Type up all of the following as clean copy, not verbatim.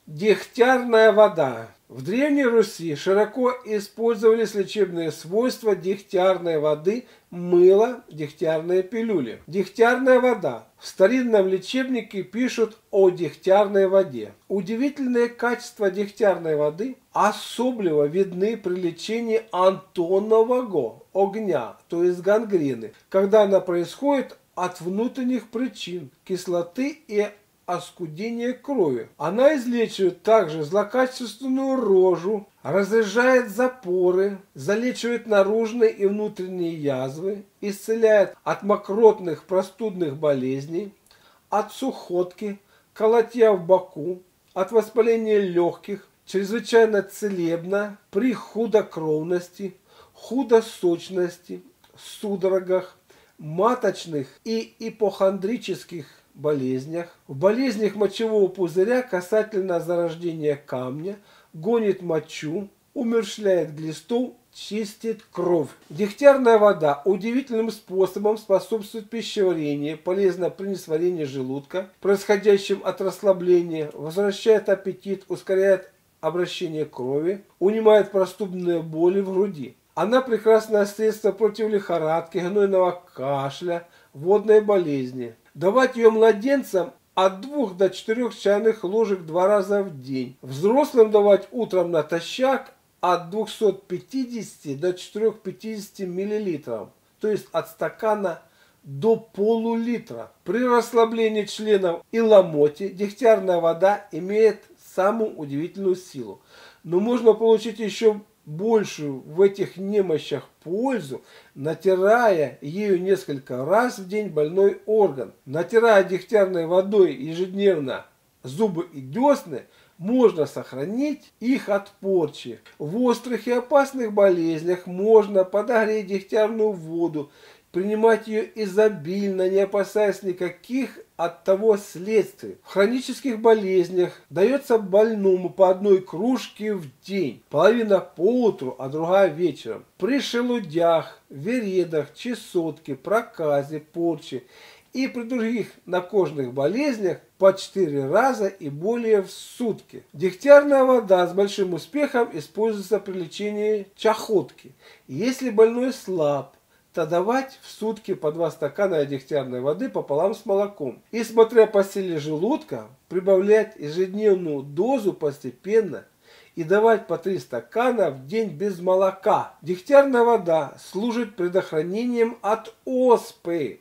Дегтярная вода. В Древней Руси широко использовались лечебные свойства дегтярной воды, мыло, дегтярные пилюли. Дегтярная вода. В старинном лечебнике пишут о дегтярной воде. Удивительные качества дегтярной воды особливо видны при лечении антонового огня, то есть гангрены, когда она происходит от внутренних причин, кислоты и оскудение крови. Она излечивает также злокачественную рожу, разряжает запоры, залечивает наружные и внутренние язвы, исцеляет от мокротных простудных болезней, от сухотки, колотья в боку, от воспаления легких, чрезвычайно целебна при худокровности, худосочности, судорогах, маточных и ипохондрических болезнях, в болезнях мочевого пузыря касательно зарождения камня, гонит мочу, умерщвляет глистов, чистит кровь. Дегтярная вода удивительным способом способствует пищеварению, полезна при несварении желудка, происходящем от расслабления, возвращает аппетит, ускоряет обращение крови, унимает простудные боли в груди. Она прекрасное средство против лихорадки, гнойного кашля, водной болезни. Давать ее младенцам от 2 до 4 чайных ложек 2 раза в день. Взрослым давать утром натощак от 250 до 450 мл, то есть от стакана до полулитра. При расслаблении членов и ломоте дегтярная вода имеет самую удивительную силу. Но можно получить еще большую в этих немощах пользу, натирая ею несколько раз в день больной орган. Натирая дегтярной водой ежедневно зубы и десны, можно сохранить их от порчи. В острых и опасных болезнях можно подогреть дегтярную воду, принимать ее изобильно, не опасаясь никаких от того следствий. В хронических болезнях дается больному по 1 кружке в день, половина поутру, а другая вечером. При шелудях, вередах, чесотке, проказе, порче и при других накожных болезнях по 4 раза и более в сутки. Дегтярная вода с большим успехом используется при лечении чахотки. Если больной слаб, то давать в сутки по 2 стакана дегтярной воды пополам с молоком. И смотря по силе желудка, прибавлять ежедневную дозу постепенно и давать по 3 стакана в день без молока. Дегтярная вода служит предохранением от оспы.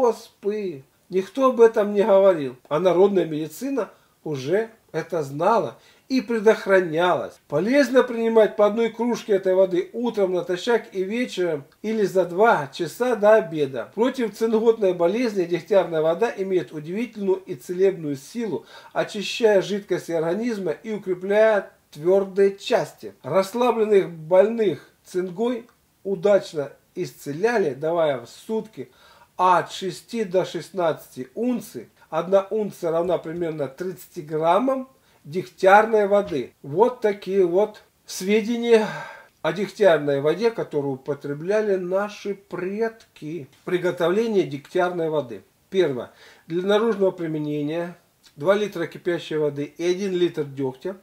Оспы. Никто об этом не говорил, а народная медицина уже это знала и предохранялась. Полезно принимать по 1 кружке этой воды утром натощак и вечером или за 2 часа до обеда. Против цинготной болезни дегтярная вода имеет удивительную и целебную силу, очищая жидкости организма и укрепляя твердые части. Расслабленных больных цингой удачно исцеляли, давая в сутки от 6 до 16 унций. 1 унция равна примерно 30 граммам дегтярной воды. Вот такие вот сведения о дегтярной воде, которую употребляли наши предки. Приготовление дегтярной воды. Первое. Для наружного применения 2 литра кипящей воды и 1 литр дегтя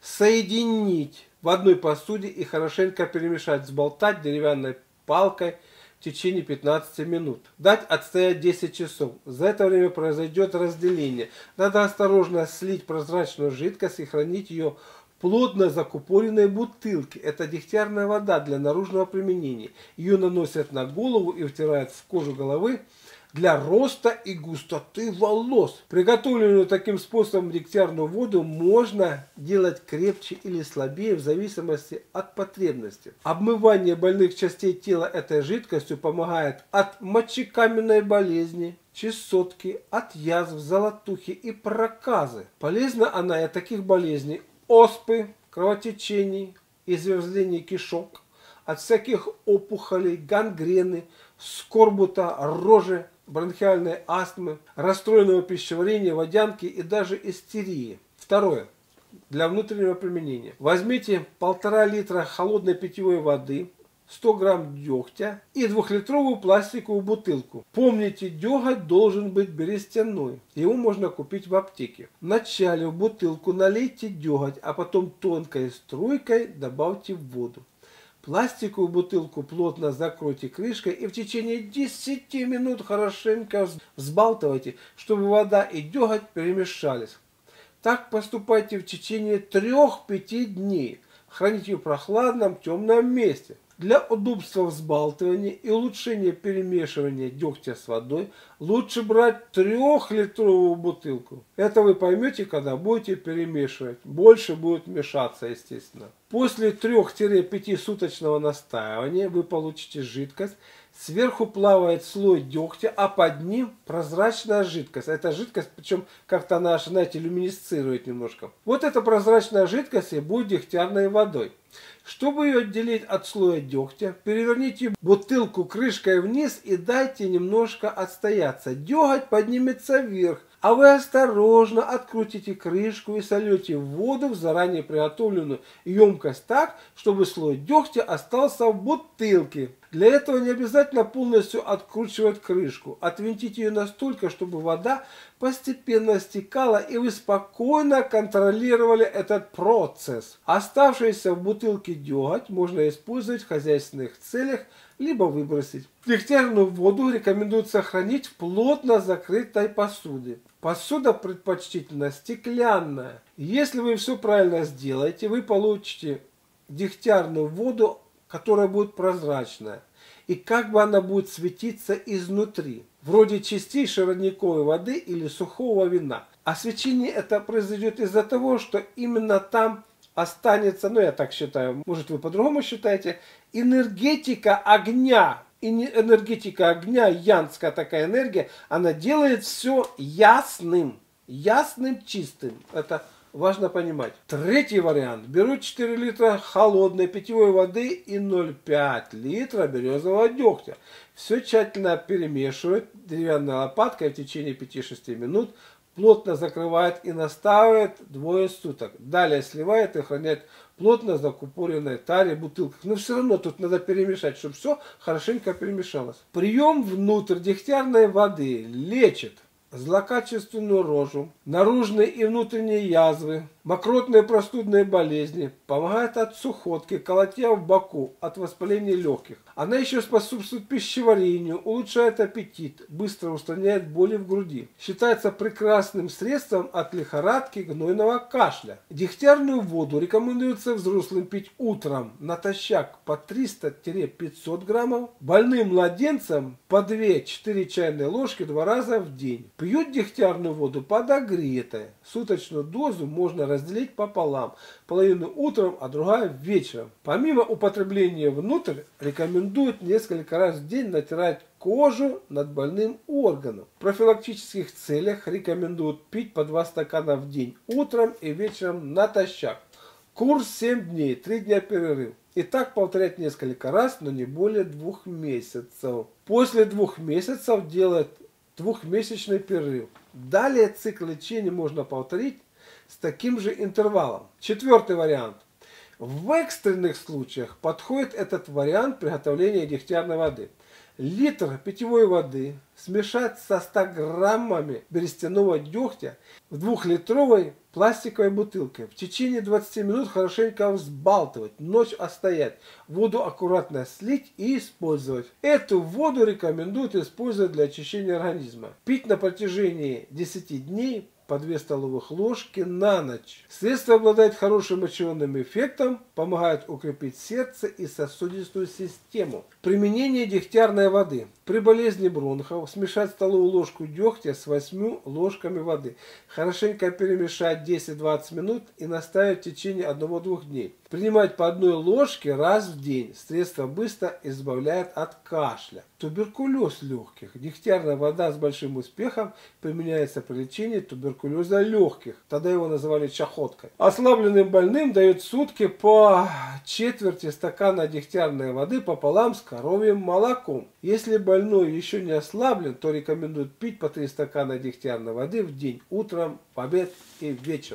соединить в одной посуде и хорошенько перемешать, взболтать деревянной палкой в течение 15 минут. Дать отстоять 10 часов. За это время произойдет разделение. Надо осторожно слить прозрачную жидкость и хранить ее в плотно закупоренной бутылке. Это дегтярная вода для наружного применения. Ее наносят на голову и втирают в кожу головы для роста и густоты волос. Приготовленную таким способом дегтярную воду можно делать крепче или слабее в зависимости от потребности. Обмывание больных частей тела этой жидкостью помогает от мочекаменной болезни, чесотки, от язв, золотухи и проказы. Полезна она и от таких болезней: оспы, кровотечений, изверзления кишок, от всяких опухолей, гангрены, скорбута, рожи, бронхиальной астмы, расстроенного пищеварения, водянки и даже истерии. Второе. Для внутреннего применения. Возьмите 1,5 литра холодной питьевой воды, 100 грамм дегтя и 2-литровую пластиковую бутылку. Помните, деготь должен быть берестяной. Его можно купить в аптеке. Вначале в бутылку налейте деготь, а потом тонкой струйкой добавьте в воду. Пластиковую бутылку плотно закройте крышкой и в течение 10 минут хорошенько взбалтывайте, чтобы вода и деготь перемешались. Так поступайте в течение 3-5 дней. Храните в прохладном, темном месте. Для удобства взбалтывания и улучшения перемешивания дегтя с водой лучше брать 3-литровую бутылку. Это вы поймете, когда будете перемешивать. Больше будет мешаться, естественно. После 3-5 суточного настаивания вы получите жидкость. Сверху плавает слой дегтя, а под ним прозрачная жидкость. Эта жидкость, причем как-то она, знаете, люминесцирует немножко. Вот эта прозрачная жидкость и будет дегтярной водой. Чтобы ее отделить от слоя дегтя, переверните бутылку крышкой вниз и дайте немножко отстояться. Деготь поднимется вверх, а вы осторожно открутите крышку и сольете воду в заранее приготовленную емкость так, чтобы слой дегтя остался в бутылке. Для этого не обязательно полностью откручивать крышку. Отвинтите ее настолько, чтобы вода постепенно стекала и вы спокойно контролировали этот процесс. Оставшийся в бутылке деготь можно использовать в хозяйственных целях, либо выбросить. Дегтярную воду рекомендуется хранить в плотно закрытой посуде. Посуда предпочтительно стеклянная. Если вы все правильно сделаете, вы получите дегтярную воду, которая будет прозрачная. И как бы она будет светиться изнутри. Вроде чистейшей родниковой воды или сухого вина. А свечение это произойдет из-за того, что именно там останется, ну я так считаю, может вы по-другому считаете, энергетика огня. И энергетика огня, янская такая энергия, она делает все ясным. Ясным, чистым. Это важно понимать. Третий вариант. Беру 4 литра холодной питьевой воды и 0,5 литра березового дегтя. Все тщательно перемешивают деревянной лопаткой в течение 5-6 минут. Плотно закрывает и настаивает 2 суток. Далее сливает и хранит плотно закупоренной таре бутылках. Но все равно тут надо перемешать, чтобы все хорошенько перемешалось. Прием внутрь дегтярной воды лечит злокачественную рожу, наружные и внутренние язвы, мокротные простудные болезни, помогает от сухотки, колотья в боку, от воспаления легких. Она еще способствует пищеварению, улучшает аппетит, быстро устраняет боли в груди. Считается прекрасным средством от лихорадки, гнойного кашля. Дегтярную воду рекомендуется взрослым пить утром натощак по 300-500 граммов, больным младенцам по 2-4 чайные ложки 2 раза в день. Пьют дегтярную воду подогретой. Суточную дозу можно разделить пополам. Половину утром, а другая вечером. Помимо употребления внутрь, рекомендуют несколько раз в день натирать кожу над больным органом. В профилактических целях рекомендуют пить по 2 стакана в день. Утром и вечером натощак. Курс 7 дней, 3 дня перерыв. И так повторять несколько раз, но не более 2 месяцев. После 2 месяцев делать 2-месячный перерыв. Далее цикл лечения можно повторить с таким же интервалом. Четвертый вариант. В экстренных случаях подходит этот вариант приготовления дегтярной воды. Литр питьевой воды смешать со 100 граммами берестяного дегтя в 2-литровой пластиковой бутылке. В течение 20 минут хорошенько взбалтывать, ночь остоять, воду аккуратно слить и использовать. Эту воду рекомендуют использовать для очищения организма. Пить на протяжении 10 дней по 2 столовых ложки на ночь. Средство обладает хорошим мочевым эффектом, помогает укрепить сердце и сосудистую систему. Применение дегтярной воды. При болезни бронхов смешать столовую ложку дегтя с 8 ложками воды. Хорошенько перемешать 10-20 минут и наставить в течение 1-2 дней. Принимать по 1 ложке раз в день. Средство быстро избавляет от кашля. Туберкулез легких. Дегтярная вода с большим успехом применяется при лечении туберкулеза легких. Тогда его называли чахоткой. Ослабленным больным дают в сутки по четверти стакана дегтярной воды пополам с коровьим молоком. Если больной еще не ослаблен, то рекомендуют пить по 3 стакана дегтярной воды в день, утром, в обед и вечером.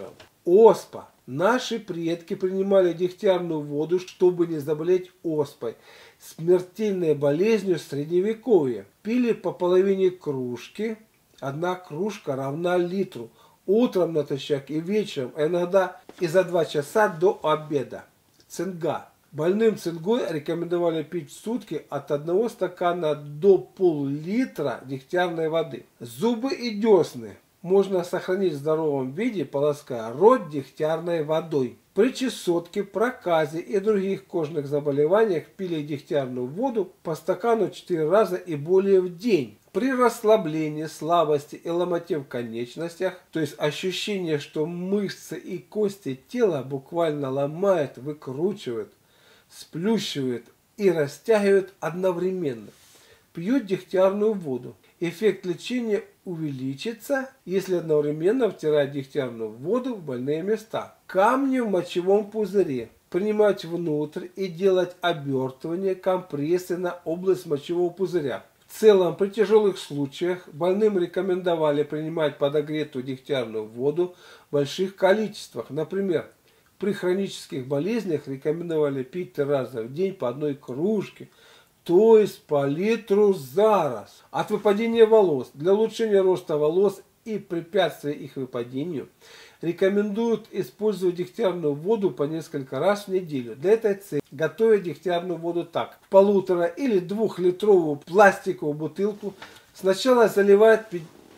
Оспа. Наши предки принимали дегтярную воду, чтобы не заболеть оспой, смертельной болезнью средневековья. Пили по половине кружки, 1 кружка равна литру, утром натощак и вечером, а иногда и за 2 часа до обеда. Цинга. Больным цингой рекомендовали пить в сутки от 1 стакана до пол-литра дегтярной воды. Зубы и десны можно сохранить в здоровом виде, полоская рот дегтярной водой. При чесотке, проказе и других кожных заболеваниях пили дегтярную воду по стакану 4 раза и более в день. При расслаблении, слабости и ломоте в конечностях, то есть ощущение, что мышцы и кости тела буквально ломают, выкручивают, сплющивают и растягивают одновременно, пьют дегтярную воду. Эффект лечения увеличится, если одновременно втирать дегтярную воду в больные места. Камни в мочевом пузыре. Принимать внутрь и делать обертывание, компрессы на область мочевого пузыря. В целом, при тяжелых случаях больным рекомендовали принимать подогретую дегтярную воду в больших количествах. Например, при хронических болезнях рекомендовали пить 3 раза в день по 1 кружке, то есть по литру за раз. От выпадения волос. Для улучшения роста волос и препятствия их выпадению рекомендуют использовать дегтярную воду по несколько раз в неделю. Для этой цели готовят дегтярную воду так. В 1,5 или 2-литровую пластиковую бутылку сначала заливают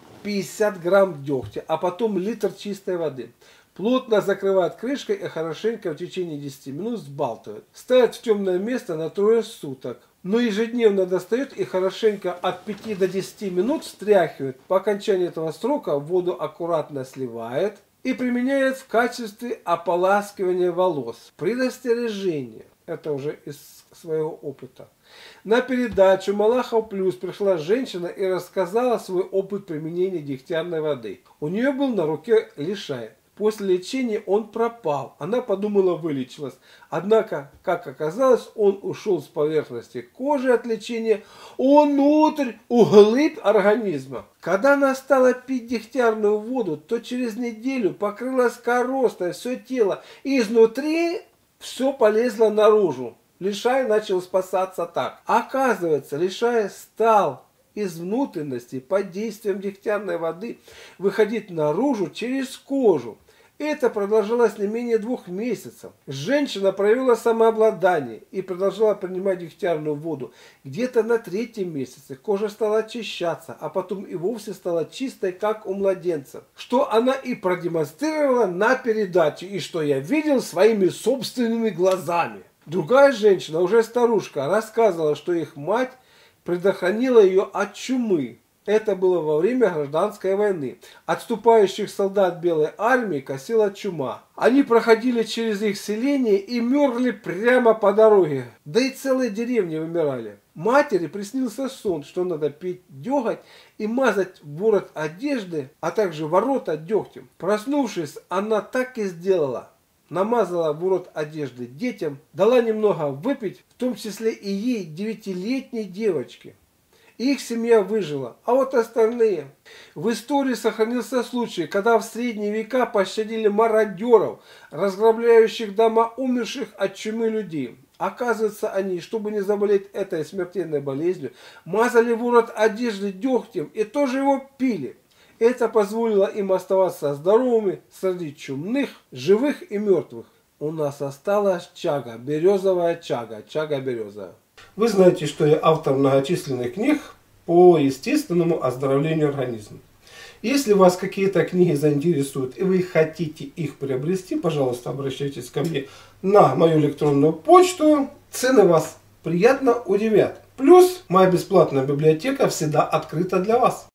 50 грамм дегтя, а потом литр чистой воды. Плотно закрывают крышкой и хорошенько в течение 10 минут взбалтывают. Ставят в темное место на 3 суток. Но ежедневно достают и хорошенько от 5 до 10 минут встряхивают. По окончании этого срока воду аккуратно сливают и применяют в качестве ополаскивания волос. Предостережение. Это уже из своего опыта. На передачу Малахов Плюс пришла женщина и рассказала свой опыт применения дегтярной воды. У нее был на руке лишай. После лечения он пропал. Она подумала, вылечилась. Однако, как оказалось, он ушел с поверхности кожи от лечения внутрь, вглубь организма. Когда она стала пить дегтярную воду, то через неделю покрылась коростой все тело. И изнутри все полезло наружу. Лишай начал спасаться так. Оказывается, лишай стал из внутренности под действием дегтярной воды выходить наружу через кожу. Это продолжалось не менее 2 месяцев. Женщина проявила самообладание и продолжала принимать дегтярную воду. Где-то на 3-м месяце кожа стала очищаться, а потом и вовсе стала чистой, как у младенца. Что она и продемонстрировала на передаче, и что я видел своими собственными глазами. Другая женщина, уже старушка, рассказывала, что их мать предохранила ее от чумы. Это было во время гражданской войны. Отступающих солдат Белой армии косила чума. Они проходили через их селение и мерли прямо по дороге. Да и целые деревни вымирали. Матери приснился сон, что надо пить деготь и мазать ворот одежды, а также ворота дегтем. Проснувшись, она так и сделала. Намазала ворот одежды детям, дала немного выпить, в том числе и ей, 9-летней девочке. Их семья выжила, а вот остальные. В истории сохранился случай, когда в средние века пощадили мародеров, разграбляющих дома умерших от чумы людей. Оказывается, они, чтобы не заболеть этой смертельной болезнью, мазали ворот одежды дегтем и тоже его пили. Это позволило им оставаться здоровыми среди чумных, живых и мертвых. У нас осталась чага, березовая чага, чага березовая. Вы знаете, что я автор многочисленных книг по естественному оздоровлению организма. Если вас какие-то книги заинтересуют и вы хотите их приобрести, пожалуйста, обращайтесь ко мне на мою электронную почту. Цены вас приятно удивят. Плюс моя бесплатная библиотека всегда открыта для вас.